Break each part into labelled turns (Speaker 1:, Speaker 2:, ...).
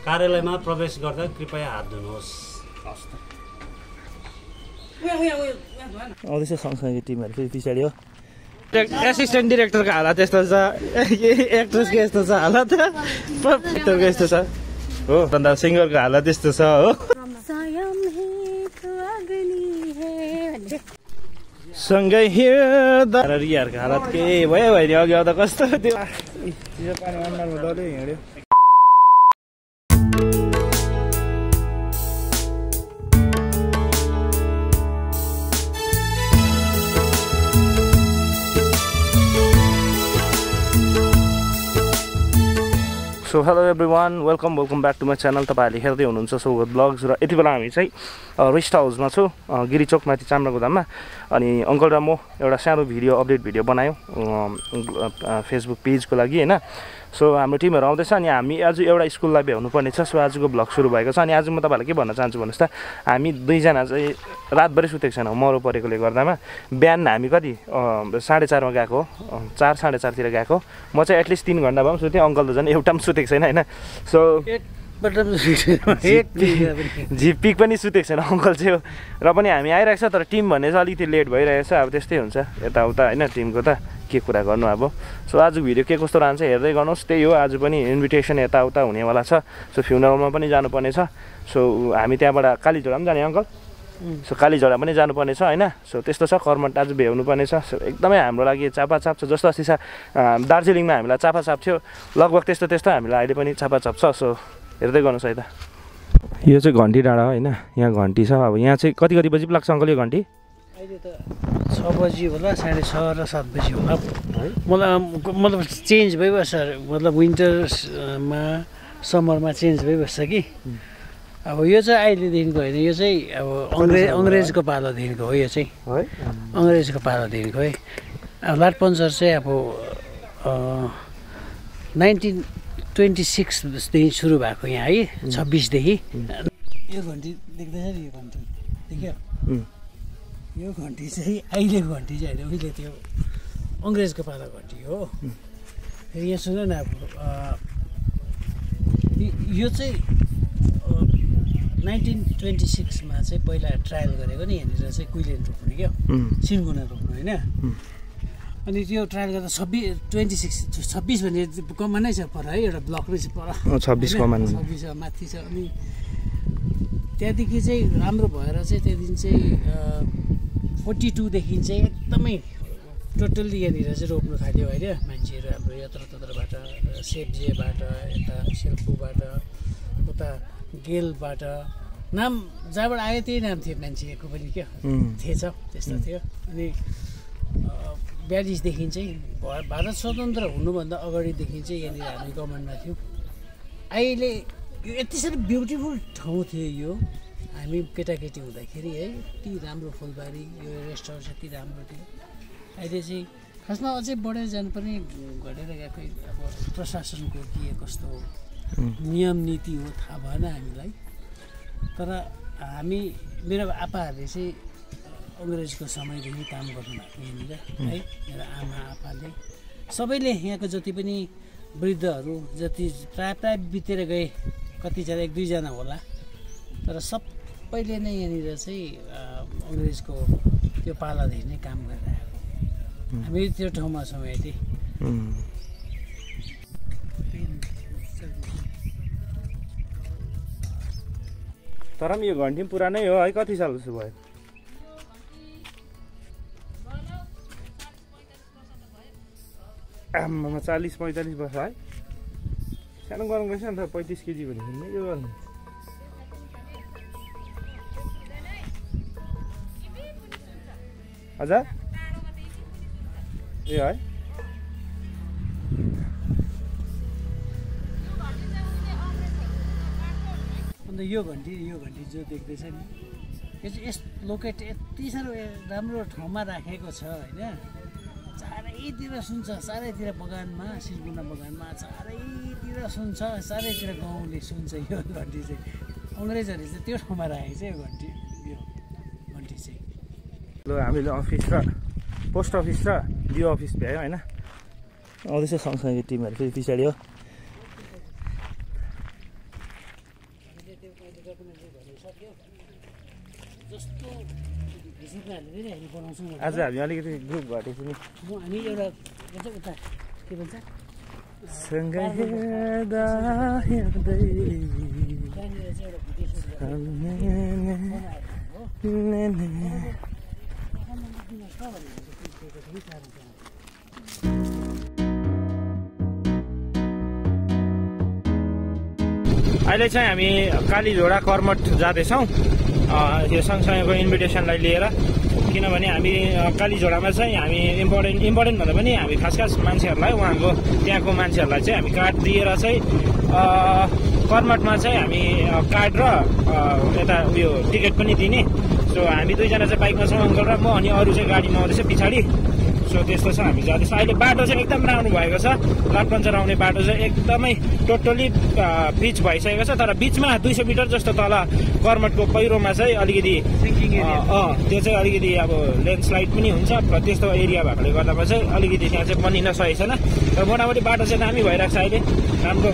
Speaker 1: कार्यालयमा प्रवेश गर्दा कृपया हात धुनुहोस्।
Speaker 2: आउँदैछ सँगसँगै टिमहरू फेरि पछाडि हो। एसिस्टेन्ट डिरेक्टरको हालत यस्तो छ, एक्ट्रेसको यस्तो छ हालत, एक्टरको यस्तो छ हो, अन्त सिङ्गरको हालत यस्तो छ हो। सँगै हिँड्दा रियाहरूको हालत के भयो नि अघि आउँदा कस्तो त्यो पानी अनुहारमा डल्लै हिँड्यो। So hello everyone, welcome back to my channel. तपाईँहरूले हेर्दै हुनुहुन्छ सौगत ब्लग्स र यति बेला हामी चाहिँ रेस्ट हाउसमा छु, गिरिचोक माथि चाम्रागोदाममा। अनि अङ्कल र म एउटा सानो अपडेट भिडियो बनायौँ फेसबुक पेजको लागि होइन। सो हाम्रो टिमहरू आउँदैछ अनि हामी आज एउटा स्कुललाई भ्याउनु पर्ने छ। सो आजको ब्लग सुरु भएको छ। अनि आज म तपाईँलाई के भन्न चाहन्छु भन्नुहोस् त, हामी दुईजना चाहिँ रातभरि सुतेको छैनौँ मरो परेकोले गर्दामा। बिहान हामी कति 4:30मा गएको, 4-4:30तिर गएको। म चाहिँ एटलिस्ट 3 घन्टा भए पनि सुतेँ, अङ्कल त झन् एउटा पनि सुतेको छैन होइन। सो झिपिक पनि सुतेको छैन अङ्कल चाहिँ हो। र पनि हामी आइरहेको छ, तर टिम भन्ने चाहिँ अलिकति लेट भइरहेछ। अब त्यस्तै हुन्छ यताउता होइन, टिमको त के कुरा गर्नु अब। सो आज भिडियो के कस्तो रहन्छ हेर्दै गर्नुहोस्। त्यही हो, आज पनि इन्भिटेसन यताउता हुनेवाला छ। सो फ्युनरलमा पनि जानुपर्ने छ। सो हामी त्यहाँबाट कालीझोडा पनि जाने अङ्कल। सो कालीझोडा पनि जानुपर्ने छ होइन। सो त्यस्तो छ, कर्मट आज भ्याउनु पर्ने छ। सो एकदमै हाम्रो लागि चापाचाप छ। जस्तो अस्ति दार्जिलिङमा हामीलाई चापाचाप थियो, लगभग त्यस्तो हामीलाई अहिले पनि चापाचाप छ। सो हेर्दै गर्नुहोस् है त। यो चाहिँ घन्टी डाँडा होइन, यहाँ घन्टी छ। अब यहाँ चाहिँ कति बजी लाग्छ अङ्कल यो घन्टी?
Speaker 3: अहिले त 6 बजी होला, 6:30 र 7 बजी होला है। मतलब चेन्ज भइबस्छ, मतलब विन्टरमा समरमा चेन्ज भइबस्छ कि। अब यो चाहिँ अहिलेदेखिको होइन, यो चाहिँ अब अङ्ग्रेजको पालोदेखिको हो। यो चाहिँ है अङ्ग्रेजको पालोदेखिको है। अब लाटपन्चर चाहिँ अब 1926देखि सुरु भएको यहाँ है, 26देखि। यो घन्टी देख्दैछ नि, यो घन्टी देख्यो? यो घन्टी चाहिँ अहिलेको घन्टी चाहिँ होइन, उहिले त्यो अङ्ग्रेजको पालो घन्टी हो। फेरि यहाँ सुन न, अब यो चाहिँ 1926मा चाहिँ पहिला ट्रायल गरेको नि यहाँनिर चाहिँ कुइलेन रोप्ने क्या, सिन्कोना रोप्नु होइन। अनि त्यो ट्रायल गर्दा 26 भने कमान नै छ पर है, एउटा ब्लक नै छ पर,
Speaker 2: 26 कमान
Speaker 3: 26 माथि छ। अनि त्यहाँदेखि चाहिँ राम्रो भएर चाहिँ त्यहाँदेखि चाहिँ 42देखि चाहिँ एकदमै टोटल्ली यहाँनिर चाहिँ रोप्नु थाल्यो होइन मान्छेहरू। हाम्रो यत्रतत्रबाट, सेब्जेबाट, यता सेल्पुबाट, उता गेलबाट, नाम जहाँबाट आयो त्यही नाम थियो मान्छेको पनि क्या, थिएछ त्यस्तो थियो। अनि 42देखि चाहिँ भारत स्वतन्त्र हुनुभन्दा अगाडिदेखि चाहिँ यहाँनिर हामी कमान्डमा थियौँ। अहिले यो यति साह्रो ब्युटिफुल ठाउँ थियो यो, हामी केटाकेटी हुँदाखेरि है। यति राम्रो फुलबारी, यो रेस्ट हाउस यति राम्रो थियो। अहिले चाहिँ खासमा अझै बढेर जानुपर्ने घटेर गएको। अब प्रशासनको के कस्तो नियम नीति हो थाहा भएन हामीलाई। तर मेरो आपाहरूले चाहिँ अङ्ग्रेजको समयदेखि काम गर्नुभएको यहाँनिर है। मेरो आमा आपाले सबैले, यहाँको जति पनि वृद्धहरू जति प्राय बितेर गए, कतिजना 1-2जना होला, तर सबैले नै यहाँनिर चाहिँ अङ्ग्रेजको त्यो पालादेखि नै काम गरिरहेको। हामी त्यो ठाउँमा छौँ यति।
Speaker 2: तर पनि यो घन्टी पुरानै हो है, कति साल जस्तो भयो? आमामा 40-45 वर्ष है। सानो गरौँ रहेछ नि त, 35 केजी भने यो गर्नु। हजुर ए है।
Speaker 3: अन्त यो घन्टी जो देख्दैछ नि, यो चाहिँ लोकेट यति साह्रो राम्रो ठाउँमा राखेको छ होइन। चारैतिर सुन्छ, चारैतिर बगानमा, सिन्कोना बगानमा चारैतिर सुन्छ, चारैतिर गाउँले सुन्छ यो घन्टी चाहिँ। अङ्ग्रेजहरूले चाहिँ त्यो ठाउँमा राखेको चाहिँ यो घन्टी चाहिँ।
Speaker 2: ल हामीले अफिस र पोस्ट अफिस र डिओ अफिस भ्यायो होइन। आउँदैछ सँगसँगै टिमहरू फेरि पछाडि हो।
Speaker 3: त्यो मैले डकुमेन्ट्री भन्नु सक्यो जस्तो हिसाबले पनि हामी बनाउँछौँ
Speaker 2: आज हामी अलिकति ग्रुप घटेको नि
Speaker 3: हामी एउटा भन्छ उता के भन्छ
Speaker 2: सँगै हेर्दा हेर्दै
Speaker 3: त्यहाँनिर चाहिँ एउटा भिडियो सुट
Speaker 2: अहिले चाहिँ हामी कालीझोडा कर्मठ जाँदैछौँ यो सँगसँगैको इन्भिटेसनलाई लिएर किनभने हामी कालीझोडामा चाहिँ हामी इम्पोर्टेन्ट भन्दा पनि हामी खास मान्छेहरूलाई उहाँको त्यहाँको मान्छेहरूलाई चाहिँ हामी कार्ड दिएर चाहिँ कर्मठमा चाहिँ हामी कार्ड र यता उयो टिकट पनि दिने सो हामी दुईजना चाहिँ बाइकमा छौँ अङ्कल र म अनि अरू चाहिँ गाडीमा आउँदैछ पछाडि सो त्यस्तो छ हामी जाँदैछ अहिले बाटो चाहिँ एकदम राम्रो भएको छ लाटपन्चर आउने बाटो चाहिँ एकदमै टोटली पिच भइसकेको छ तर बिचमा 200 मिटर जस्तो तल कर्मठको पहिरोमा चाहिँ अलिकति त्यो चाहिँ अलिकति अब ल्यान्डस्लाइड पनि हुन्छ त्यस्तो एरिया भएकोले गर्दामा चाहिँ अलिकति त्यहाँ चाहिँ बनिन सकेको छैन तर मोटामोटी बाटो चाहिँ दामी भइरहेको छ अहिले राम्रो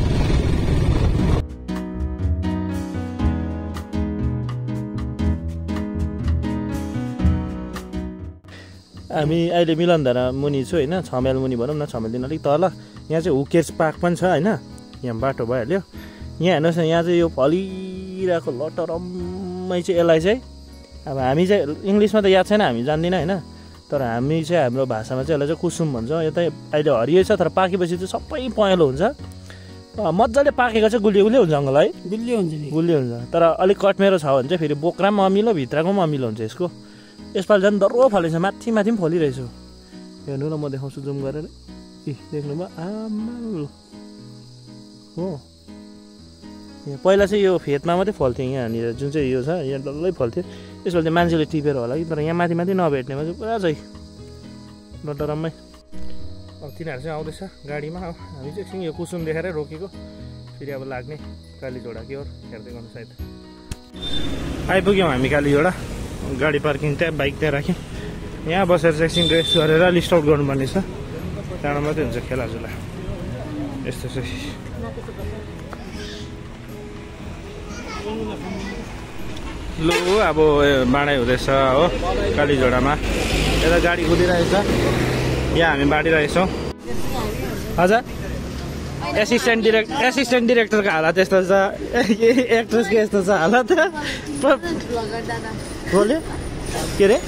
Speaker 2: हामी अहिले मिलनधारा मुनि छु होइन 6 माइल मुनि भनौँ न 6 माइलदेखि अलिक तल यहाँ चाहिँ हुकेर्स पार्क पनि छ होइन यहाँ बाटो भइहाल्यो यहाँ हेर्नुहोस् न यहाँ चाहिँ यो फलिरहेको लटरम्मै चाहिँ यसलाई चाहिँ अब हामी चाहिँ इङ्ग्लिसमा त याद छैन हामी जान्दैनौँ होइन तर हामी चाहिँ हाम्रो भाषामा चाहिँ यसलाई चाहिँ कुसुम भन्छ यता अहिले हरियो छ तर पाकेपछि चाहिँ सबै पहेँलो हुन्छ मजाले पाकेको चाहिँ गुलियो हुन्छ अङ्कल है गुलियो हुन्छ तर अलिक कटमेरो छ भने चाहिँ फेरि बोक्रा पनि अमिलो भित्रको पनि अमिलो हुन्छ यसको यसपालि झन् डह्रो फलेछ माथि पनि फलिरहेछ हेर्नु न म देखाउँछु जुम गरेर देख्नुभयो आमा हो यहाँ पहिला चाहिँ यो फेदमा मात्रै फल्थ्यो यहाँनिर जुन चाहिँ यो छ यहाँ डल्लै फल्थ्यो यसपालि चाहिँ मान्छेले टिपेर होला कि तर यहाँ माथि नभेट्नेमा चाहिँ पुरा चाहिँ डरम्मै अब तिनीहरू चाहिँ आउँदैछ गाडीमा हामी चाहिँ एकछिन यो कुसुम देखाएर रोकेको फेरि अब लाग्ने कालीझोडा के हो हेर्दै गर्नु सायद आइपुग्यौँ हामी कालीझोडा गाडी पार्किङ त्यहाँ बाइक त्यहाँ राख्यौँ यहाँ बसेर चाहिँ एकछिन रेस्ट गरेर लिस्ट आउट गर्नुपर्ने छ त्यहाँबाट मात्रै हुन्छ खेलाजुला यस्तो चाहिँ लु अब बाँडाइ हुँदैछ हो कालीझोडामा यता गाडी कुदिरहेछ यहाँ हामी बाँडिरहेछौँ हजुर एसिस्टेन्ट डिरेक्टरको हालत यस्तो छ एक्ट्रेसको यस्तो छ हालत बोल्यो के अरे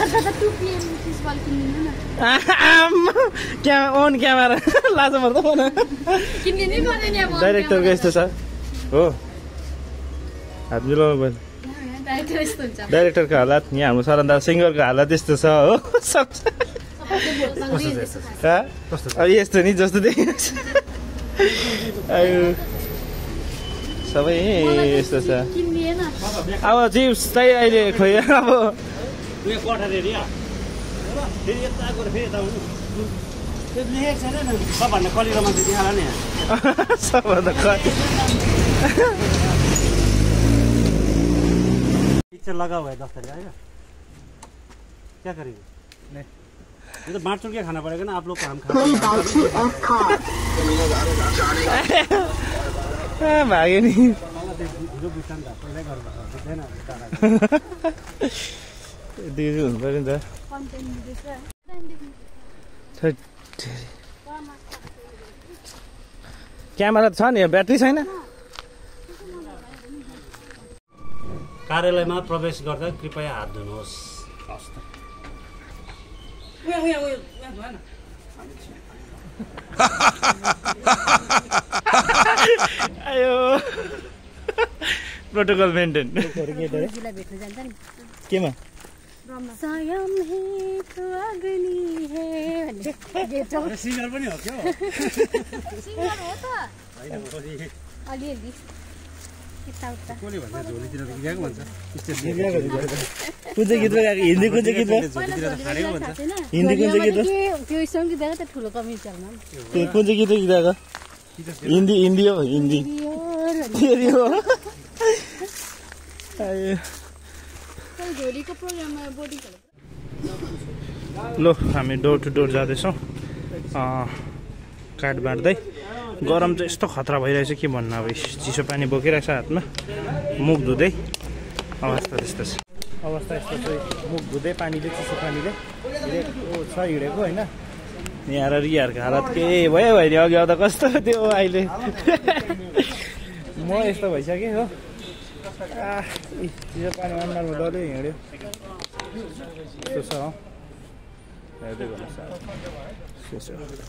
Speaker 2: ओन क्यामेरा लाज पर्दा फोन डाइरेक्टरको यस्तो छ हो हात मिलाउनु पर्छ डाइरेक्टरको हालत यहाँ हाम्रो सरन्दा सिङ्गरको हालत यस्तो छ हो यस्तो नि जस्तो देखिन्छ सबै यस्तो छ अब चिप्स चाहिँ अहिले खोइ अब
Speaker 1: सबभन्दा कलिलो मान्छे त्यहाँ नि
Speaker 2: सबभन्दा
Speaker 1: पिक्चर लगाओ भाइ 10 तारिक आएगा क्या करेंगे नहीं ये तो बाँट के खाना पड़ेगा ना आप लोग काम खा
Speaker 2: भाग्यो नि हुनु पऱ्यो नि त क्यामेरा छ नि ब्याट्री छैन
Speaker 1: कार्यालयमा प्रवेश गर्दा कृपया हात धुनुहोस्
Speaker 2: आयो प्रोटोकल मेन्टेन केमा
Speaker 1: सिङ्गर पनि हो क्या
Speaker 2: कुन चाहिँ गीत गाएको हिन्दी कुन चाहिँ गीत हिन्दी कुन चाहिँ गीत कुन चाहिँ गीत गाएको हिन्दी हिन्दी हो हिन्दी हो ल हामी डोर टु डोर जाँदैछौँ कार्ड बाँड्दै गरम चाहिँ यस्तो खतरा भइरहेछ के भन्नु अब चिसो पानी बोकिरहेछ हातमा मुख धुँदै अवस्था त्यस्तो छ अवस्था यस्तो चाहिँ मुख धुँदै पानीले चिसो पानीले हिँडेको छ हिँडेको होइन यहाँ रियाहरूको हालत के भयो भने अघि आउँदा कस्तो थियो अहिले म यस्तो भइसकेँ हो चिसो पानी अनुहारमा डल्लै हिँड्यो यस्तो छ हेर्दै गर्नुहोस्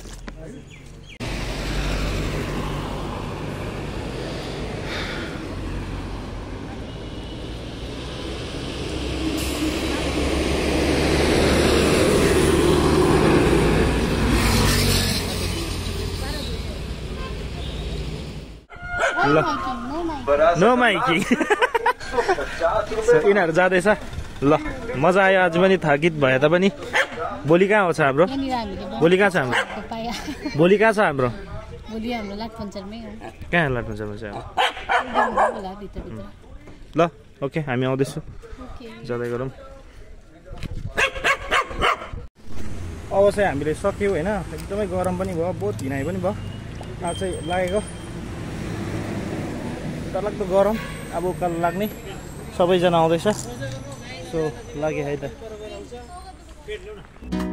Speaker 2: नो माइकिङ यिनीहरू जाँदैछ ल मजा आयो आज पनि थकित भए तापनि भोलि कहाँ आउँछ हाम्रो भोलि कहाँ छ हाम्रो भोलि कहाँ छ हाम्रो कहाँ लाटपन्चरमा छ ल ओके हामी आउँदैछौँ जाँदै गरौँ अब चाहिँ हामीले सक्यौँ होइन एकदमै गरम पनि भयो बहुत हिँडाइ पनि भयो आज चाहिँ लागेको डरलाग्दो गरम अब उकालो लाग्ने सबैजना आउँदैछ सो लाग्यो है त